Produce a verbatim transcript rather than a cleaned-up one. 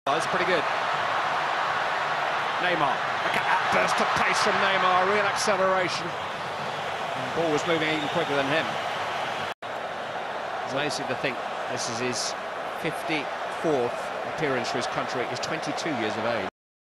That's pretty good. Neymar, look at that burst of pace from Neymar, real acceleration. And the ball was moving even quicker than him. It's amazing to think this is his fifty-fourth appearance for his country. He's twenty-two years of age.